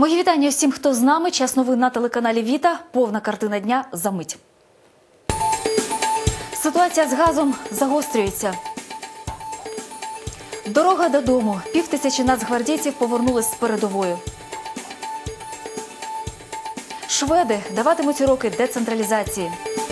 Мої вітання всім, хто з нами. Час новин на телеканалі Віта. Повна картина дня за мить. Ситуація з газом загострюється. Дорога додому. 5000 нацгвардійців повернулись з передової. Шведи даватимуть уроки децентралізації.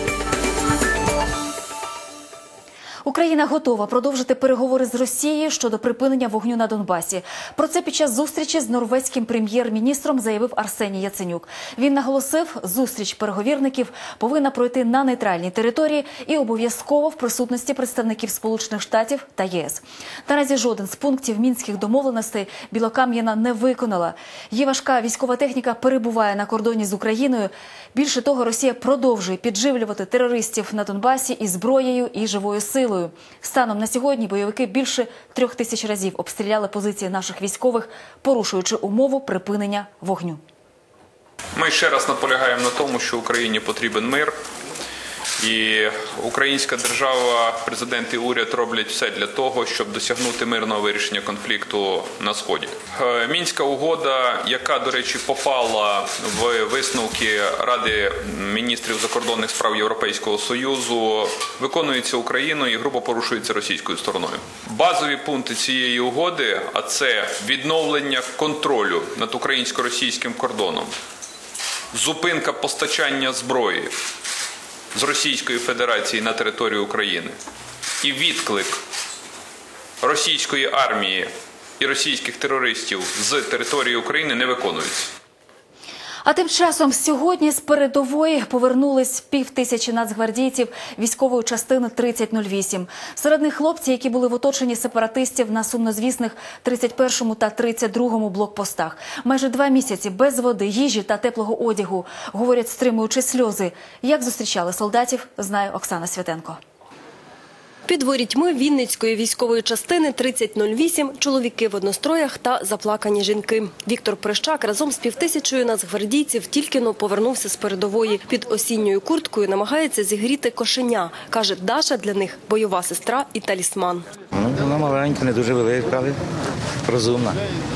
Україна готова продовжити переговори з Росією щодо припинення вогню на Донбасі. Про це під час зустрічі з норвезьким прем'єр-міністром заявив Арсеній Яценюк. Він наголосив, зустріч переговірників повинна пройти на нейтральній території і обов'язково в присутності представників Сполучених Штатів та ЄС. Наразі жоден з пунктів мінських домовленостей Білокам'яна не виконала. Її важка військова техніка перебуває на кордоні з Україною. Більше того, Росія продовжує підживлювати терористів на Донбасі і зброєю, і живою силою. Станом на сьогодні бойовики більше 3000 разів обстріляли позиції наших військових, порушуючи умову припинення вогню. Ми ще раз наполягаємо на тому, що Україні потрібен мир. І українська держава, президент і уряд роблять все для того, щоб досягнути мирного вирішення конфлікту на Сході. Мінська угода, яка, до речі, попала в висновки Ради міністрів закордонних справ Європейського Союзу, виконується Україною і грубо порушується російською стороною. Базові пункти цієї угоди, а це відновлення контролю над українсько-російським кордоном, зупинка постачання зброї з Російської Федерації на територію України і відклик російської армії і російських терористів з території України не виконуються. А тим часом сьогодні з передової повернулись 5000 нацгвардійців військової частини 3008. Серед них хлопці, які були в оточенні сепаратистів на сумнозвісних 31-му та 32-му блокпостах. Майже 2 місяці без води, їжі та теплого одягу. Говорять, стримуючи сльози. Як зустрічали солдатів, знає Оксана Святенко. Під ворітьми Вінницької військової частини 3008 – чоловіки в одностроях та заплакані жінки. Віктор Прищак разом з 5000 нацгвардійців тільки-но повернувся з передової. Під осінньою курткою намагається зігріти кошеня. Каже, Даша для них – бойова сестра і талісман. Вона маленька, не дуже велика, але розумна.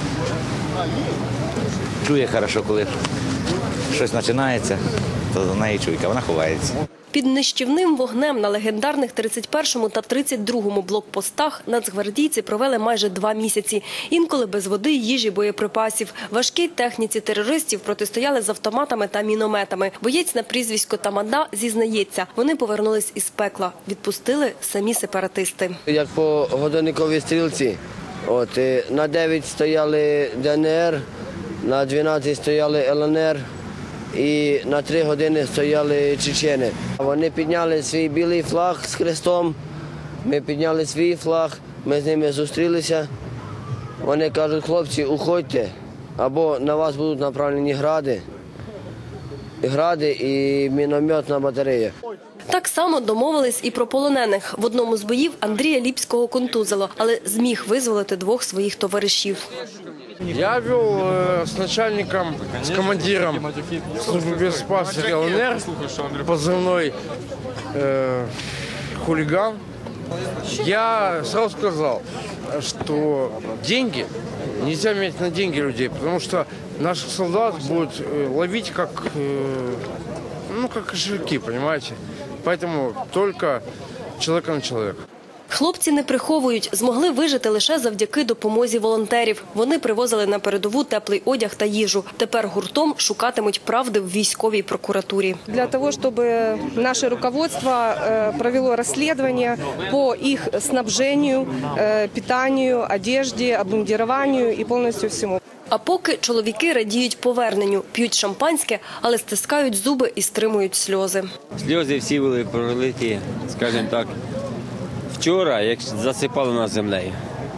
Чує добре, коли щось починається, то до неї чуйка, вона ховається. Під нищівним вогнем на легендарних 31-му та 32-му блокпостах нацгвардійці провели майже 2 місяці. Інколи без води, їжі, боєприпасів. Важкій техніці терористів протистояли з автоматами та мінометами. Боєць на прізвисько Тамада зізнається, вони повернулись із пекла. Відпустили самі сепаратисти. Як по годинниковій стрілці, на 9 стояли ДНР, на 12 стояли ЛНР. І на 3 години стояли чечени. Вони підняли свій білий флаг з хрестом, ми підняли свій флаг, ми з ними зустрілися. Вони кажуть, хлопці, уходьте, або на вас будуть направлені гради і мінометна батарея. Так само домовились і про полонених. В одному з боїв Андрія Ліпського контузило, але зміг визволити 2 своїх товаришів. Я вел с начальником, с командиром службы безопасности ЛНР, позывной «Хулиган». Я сразу сказал, что деньги, нельзя менять на деньги людей, потому что наших солдат будут ловить как кошельки, понимаете? Поэтому только человека на человека. Хлопці не приховують, змогли вижити лише завдяки допомозі волонтерів. Вони привозили на передову теплий одяг та їжу. Тепер гуртом шукатимуть правди в військовій прокуратурі. Для того, щоб наше руководство провело розслідування по їх снабженню, питанню, одежді, обмундируванню і повністю всьому. А поки чоловіки радіють поверненню, п'ють шампанське, але стискають зуби і стримують сльози. Сльози всі були пролиті, скажімо так, вчора, як засипало нас землею.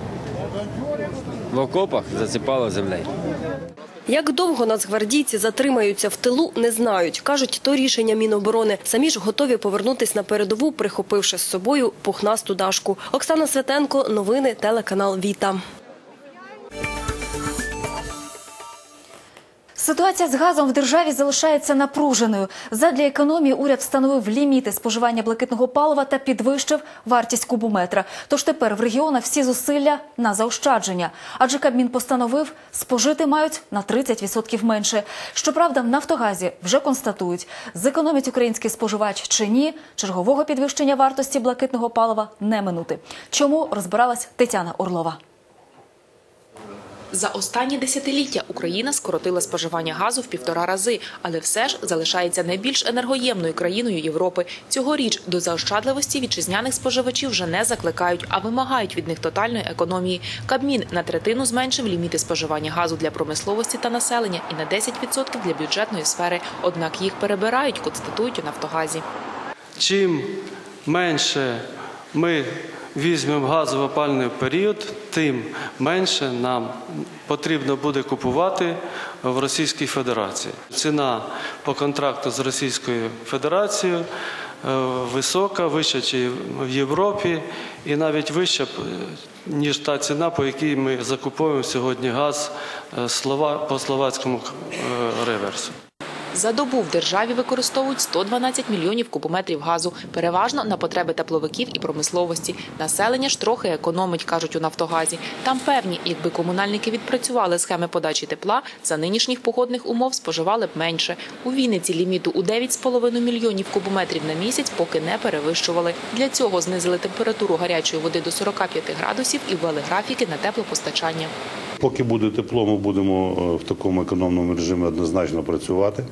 В окопах засипало землею. Як довго нацгвардійці затримаються в тилу, не знають. Кажуть, то рішення Міноборони. Самі ж готові повернутися на передову, прихопивши з собою пухнасту Дашку. Оксана Святенко, новини, телеканал Віта. Ситуація з газом в державі залишається напруженою. Задля економії уряд встановив ліміти споживання блакитного палива та підвищив вартість кубометра. Тож тепер в регіонах всі зусилля на заощадження. Адже Кабмін постановив, спожити мають на 30% менше. Щоправда, в «Нафтогазі» вже констатують, зекономить український споживач чи ні, чергового підвищення вартості блакитного палива не минути. Чому, розбиралась Тетяна Орлова. За останні десятиліття Україна скоротила споживання газу в 1,5 рази, але все ж залишається найбільш енергоємною країною Європи. Цьогоріч до заощадливості вітчизняних споживачів вже не закликають, а вимагають від них тотальної економії. Кабмін на третину зменшив ліміти споживання газу для промисловості та населення і на 10% для бюджетної сфери. Однак їх перебирають, констатують у «Нафтогазі». Чим менше ми візьмемо газово-опалювальний період, тим менше нам потрібно буде купувати в Російській Федерації. Ціна по контракту з Російською Федерацією висока, вища, ніж в Європі, і навіть вища, ніж та ціна, по якій ми закуповуємо сьогодні газ по словацькому реверсу. За добу в державі використовують 112 мільйонів кубометрів газу, переважно на потреби тепловиків і промисловості. Населення ж трохи економить, кажуть у «Нафтогазі». Там певні, якби комунальники відпрацювали схеми подачі тепла, за нинішніх погодних умов споживали б менше. У Вінниці ліміту у 9,5 мільйонів кубометрів на місяць поки не перевищували. Для цього знизили температуру гарячої води до 45 градусів і ввели графіки на теплопостачання. Поки буде тепло, ми будемо в такому економному режимі однозначно працювати.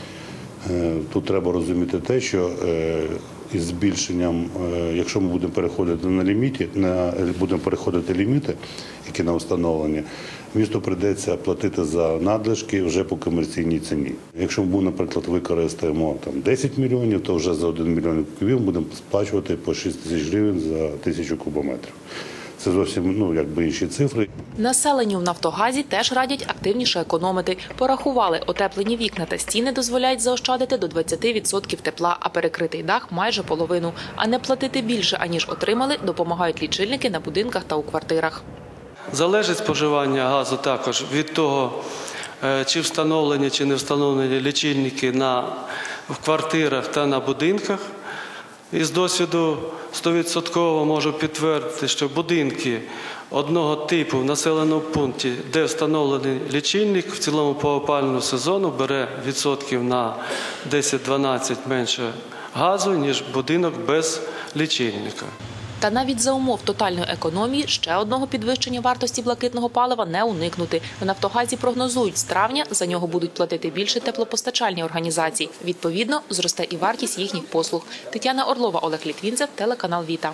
Тут треба розуміти те, що із збільшенням, якщо ми будемо переходити будемо переходити ліміти, які на встановлені, місту прийдеться платити за надлишки вже по комерційній ціні. Якщо ми, наприклад, використаємо 10 мільйонів, то вже за 1 мільйон кубів будемо сплачувати по 6 тисяч гривень за 1000 кубометрів. Це зовсім інші цифри. Населенню в «Нафтогазі» теж радять активніше економити. Порахували, отеплені вікна та стіни дозволяють заощадити до 20% тепла, а перекритий дах – майже половину. А не платити більше, аніж отримали, допомагають лічильники на будинках та у квартирах. Залежить споживання газу також від того, чи встановлені, чи не встановлені лічильники в квартирах та на будинках. Із досвіду 100% можу підтвердити, що будинки одного типу в населеному пункті, де встановлений лічильник, в цілому по опалювальному сезону бере відсотків на 10-12 менше газу, ніж будинок без лічильника. Та навіть за умов тотальної економії ще одного підвищення вартості блакитного палива не уникнути. В «Нафтогазі» прогнозують, з травня за нього будуть платити більше теплопостачальні організації. Відповідно, зросте і вартість їхніх послуг. Тетяна Орлова, Олег Літвінцев, телеканал «Віта».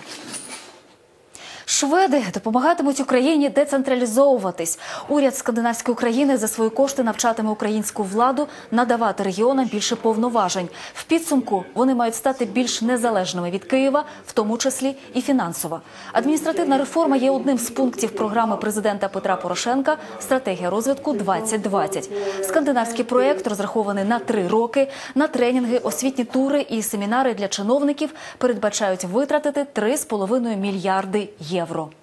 Шведи допомагатимуть Україні децентралізовуватись. Уряд скандинавської України за свої кошти навчатиме українську владу надавати регіонам більше повноважень. В підсумку вони мають стати більш незалежними від Києва, в тому числі і фінансово. Адміністративна реформа є одним з пунктів програми президента Петра Порошенка «Стратегія розвитку 2020». Скандинавський проєкт розрахований на 3 роки. На тренінги, освітні тури і семінари для чиновників передбачають витратити 3,5 мільярди євро.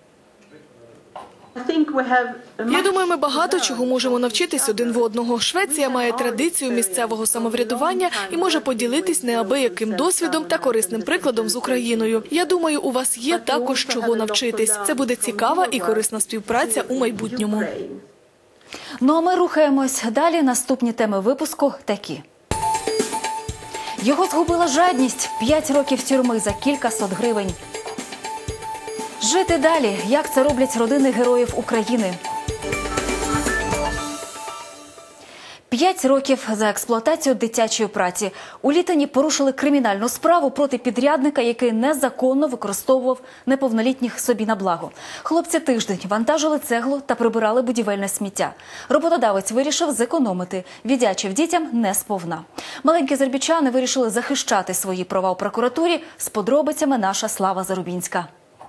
Я думаю, ми багато чого можемо навчитись один в одного. Швеція має традицію місцевого самоврядування і може поділитись неабияким досвідом та корисним прикладом з Україною. Я думаю, у вас є також чого навчитись. Це буде цікава і корисна співпраця у майбутньому. Ну а ми рухаємось далі. Наступні теми випуску такі. Його згубила жадність. 5 років тюрми за кількасот гривень. Жити далі. Як це роблять родини героїв України? 5 років за експлуатацію дитячої праці. У Літані порушили кримінальну справу проти підрядника, який незаконно використовував неповнолітніх собі на благо. Хлопці тиждень вантажили цеглу та прибирали будівельне сміття. Роботодавець вирішив зекономити, віддячив дітям не сповна. Маленькі заробітчани вирішили захищати свої права у прокуратурі. З подробицями наша Слава Зарубінська.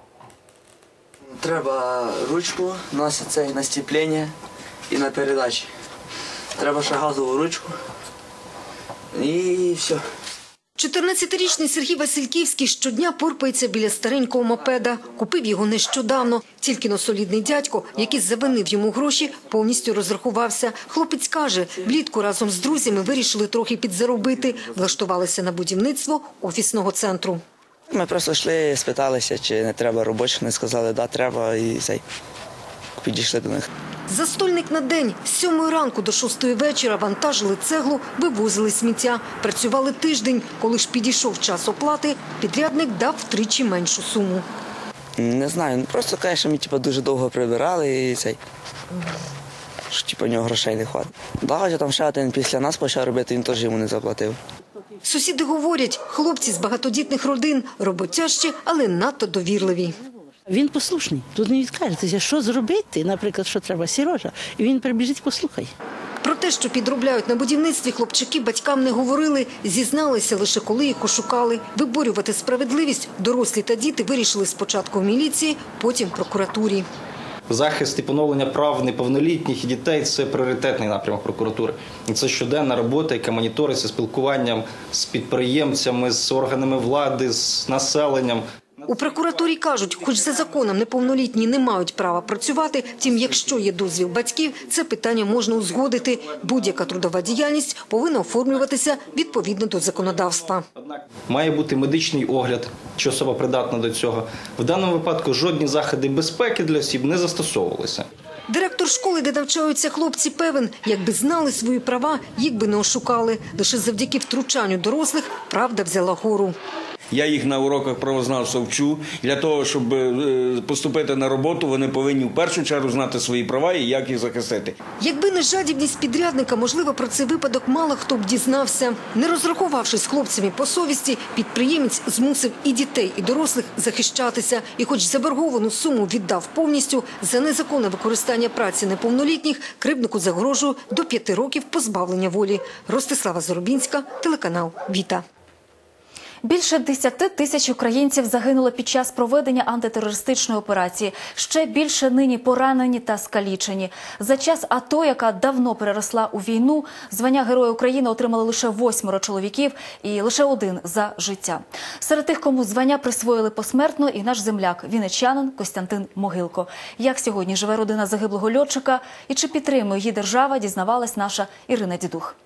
Треба ручку, на степлення і на передачі. Треба ще газову ручку і все. 14-річний Сергій Васильківський щодня порпається біля старенького мопеда. Купив його нещодавно. Тільки-но солідний дядько, який завинив йому гроші, повністю розрахувався. Хлопець каже, влітку разом з друзями вирішили трохи підзаробити. Влаштувалися на будівництво офісного центру. Ми просто йшли, спиталися, чи не треба робочих. Вони сказали, да, треба, і підійшли до них. Застольник на день. З 7 ранку до 6 вечора вантажили цеглу, вивозили сміття. Працювали тиждень. Коли ж підійшов час оплати, підрядник дав втричі меншу суму. Не знаю, просто каже, що ми дуже довго прибирали і що в нього грошей не хватить. Да, там ще один після нас почав робити, він теж йому не заплатив. Сусіди говорять, хлопці з багатодітних родин роботящі, але надто довірливі. Він послушний. Тут не відкажетеся, що зробити, наприклад, що треба Сережа, і він прибіжить, послухай. Про те, що підробляють на будівництві, хлопчаки батькам не говорили, зізналися лише коли їх ошукали. Виборювати справедливість дорослі та діти вирішили спочатку в міліції, потім в прокуратурі. Захист і поновлення прав неповнолітніх і дітей – це пріоритетний напрямок прокуратури. І це щоденна робота, яка моніториться спілкуванням з підприємцями, з органами влади, з населенням. У прокуратурі кажуть, хоч за законом неповнолітні не мають права працювати, втім, якщо є дозвіл батьків, це питання можна узгодити. Будь-яка трудова діяльність повинна оформлюватися відповідно до законодавства. Має бути медичний огляд, чи особа придатна до цього. В даному випадку жодні заходи безпеки для осіб не застосовувалися. Директор школи, де навчаються хлопці, певен, якби знали свої права, їх би не ошукали. Лише завдяки втручанню дорослих правда взяла гору. Я їх на уроках правознавства вчу. Для того, щоб поступити на роботу, вони повинні в першу чергу знати свої права і як їх захистити. Якби не жадібність підрядника, можливо, про цей випадок мало хто б дізнався. Не розрахувавшись з хлопцями по совісті, підприємець змусив і дітей, і дорослих захищатися. І хоч заборговану суму віддав повністю, за незаконне використання праці неповнолітніх кривднику загрожує до 5 років позбавлення волі. Ростислава Зоробінська, телеканал «Віта». Більше 10 тисяч українців загинуло під час проведення антитерористичної операції. Ще більше нині поранені та скалічені. За час АТО, яка давно переросла у війну, звання Героя України отримали лише 8 чоловіків і лише 1 за життя. Серед тих, кому звання присвоїли посмертно, і наш земляк, вінничанин Костянтин Могилко. Як сьогодні живе родина загиблого льотчика і чи підтримує її держава, дізнавалась наша Ірина Дідух.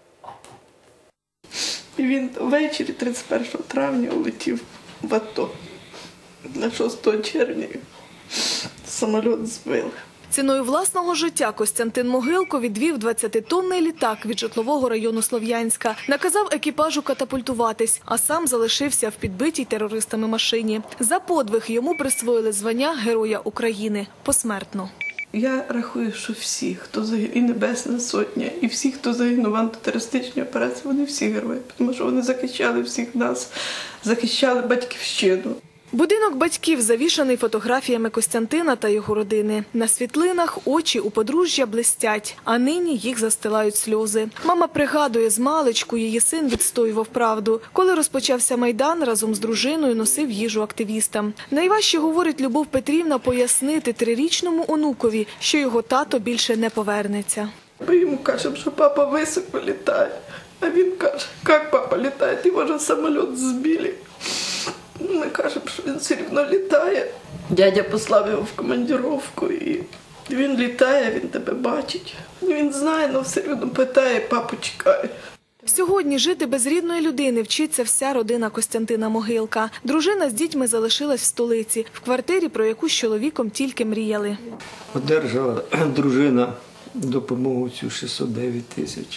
І він ввечері 31 травня улетів в АТО. На 6 червня самоліт збили. Ціною власного життя Костянтин Могилко відвів 20-тонний літак від житлового району Слов'янська. Наказав екіпажу катапультуватись, а сам залишився в підбитій терористами машині. За подвиг йому присвоїли звання Героя України посмертно. Я рахую, що всі, хто загинув, і Небесна Сотня, і всі, хто загинув в антитерористичній операції, вони всі герої, тому що вони захищали всіх нас, захищали батьківщину. Будинок батьків завішаний фотографіями Костянтина та його родини. На світлинах очі у подружжя блистять, а нині їх застилають сльози. Мама пригадує, змалечку її син відстоював правду. Коли розпочався Майдан, разом з дружиною носив їжу активістам. Найважче, говорить Любов Петрівна, пояснити 3-річному онукові, що його тато більше не повернеться. Ми йому кажемо, що папа високо літає, а він каже, як папа літає, його ж самоліт збили. Ми кажемо, що він все одно літає. Дядя послав його в командировку, і він літає, він тебе бачить. Він знає, але все одно питає, папу чекає. Сьогодні жити без рідної людини вчиться вся родина Костянтина Могилка. Дружина з дітьми залишилась в столиці, в квартирі, про яку з чоловіком тільки мріяли. Одержала дружина допомогу цю 609 тисяч.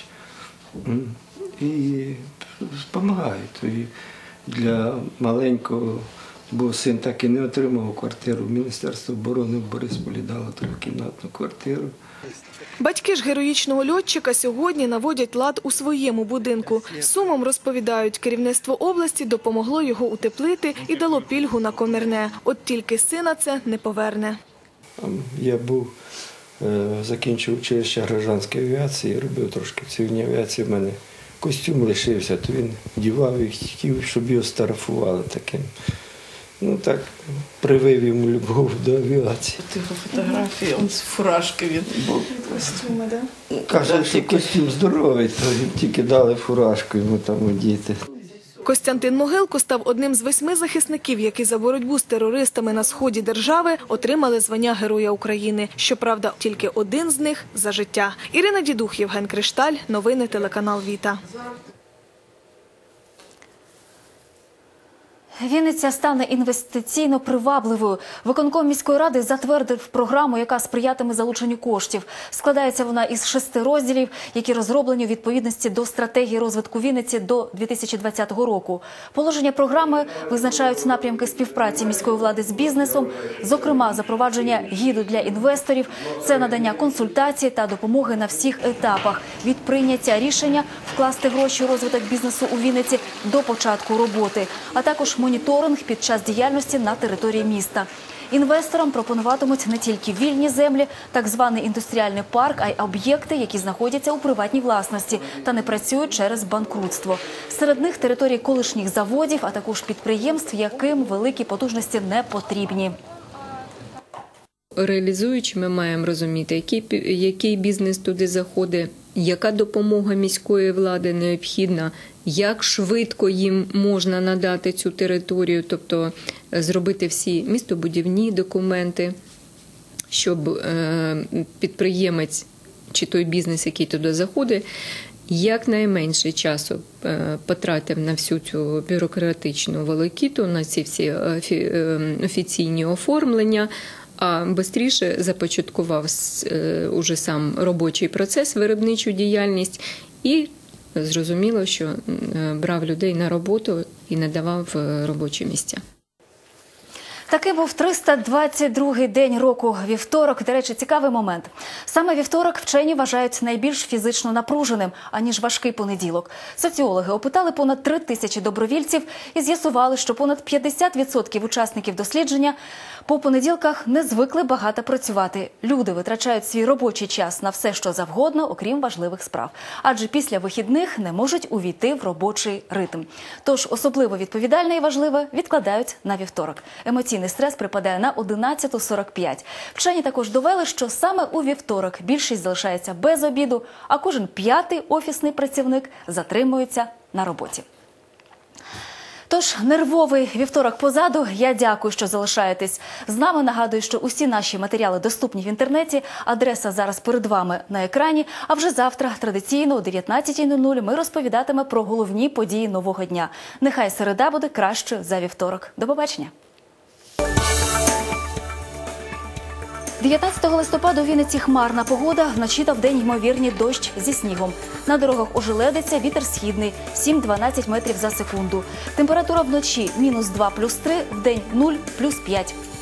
І допомагають. Для маленького, бо син так і не отримав квартиру. Міністерство оборони в Борисполі дало 3-кімнатну квартиру. Батьки ж героїчного льотчика сьогодні наводять лад у своєму будинку. Сумом розповідають, керівництво області допомогло його утеплити і дало пільгу на комірне. От тільки сина це не поверне. Я закінчив училище гражданської авіації, робив трошки в цивільній авіації. В мене костюм лишився, то він дівав і хотів, щоб його старафували таким. Так, привив йому любов до авіації. Його фотографії, він з фуражки він був. Костюми, так? Каже, що костюм здоровий, то тільки дали фуражку йому там одіти. Костянтин Могилко став одним з 8 захисників, які за боротьбу з терористами на сході держави отримали звання Героя України. Щоправда, тільки один з них – за життя. Ірина Дідух, Євген Кришталь. Новини телеканал «Віта». Вінниця стане інвестиційно привабливою. Виконком міської ради затвердив програму, яка сприятиме залученню коштів. Складається вона із 6 розділів, які розроблені у відповідності до стратегії розвитку Вінниці до 2020 року. Положення програми визначають напрямки співпраці міської влади з бізнесом, зокрема запровадження гіду для інвесторів, це надання консультацій та допомоги на всіх етапах від прийняття рішення вкласти гроші у розвиток бізнесу у Вінниці до початку роботи, а також моніторинг під час діяльності на території міста. Інвесторам пропонуватимуть не тільки вільні землі, так званий індустріальний парк, а й об'єкти, які знаходяться у приватній власності та не працюють через банкрутство. Серед них території колишніх заводів, а також підприємств, яким великі потужності не потрібні. Реалізуючи, ми маємо розуміти, який бізнес туди заходить, яка допомога міської влади необхідна, як швидко їм можна надати цю територію, тобто зробити всі містобудівні документи, щоб підприємець чи той бізнес, який туди заходить, якнайменше часу потратив на всю цю бюрократичну волокіту, на ці всі офіційні оформлення, а швидше започаткував уже сам робочий процес, виробничу діяльність і зрозуміло, що брав людей на роботу і надавав робочі місця. Такий був 322-й день року. Вівторок, до речі, цікавий момент. Саме вівторок вчені вважають найбільш фізично напруженим, аніж важкий понеділок. Соціологи опитали понад 3000 добровільців і з'ясували, що понад 50% учасників дослідження по понеділках не звикли багато працювати. Люди витрачають свій робочий час на все, що завгодно, окрім важливих справ. Адже після вихідних не можуть увійти в робочий ритм. Тож особливо відповідальне і важливе відкладають на вівторок. Емоційний стрес припадає на 11:45. Вчені також довели, що саме у вівторок більшість залишається без обіду, а кожен 5-й офісний працівник затримується на роботі. Тож, нервовий вівторок позаду. Я дякую, що залишаєтесь з нами. Нагадую, що усі наші матеріали доступні в інтернеті. Адреса зараз перед вами на екрані. А вже завтра, традиційно, о 19:00 ми розповідатимемо про головні події нового дня. Нехай середа буде кращою за вівторок. До побачення. 19 листопада у Вінниці хмарна погода, вночі та вдень ймовірні дощ зі снігом. На дорогах ожеледиться, вітер східний – 7-12 метрів за секунду. Температура вночі – -2 + 3, вдень – 0 + 5.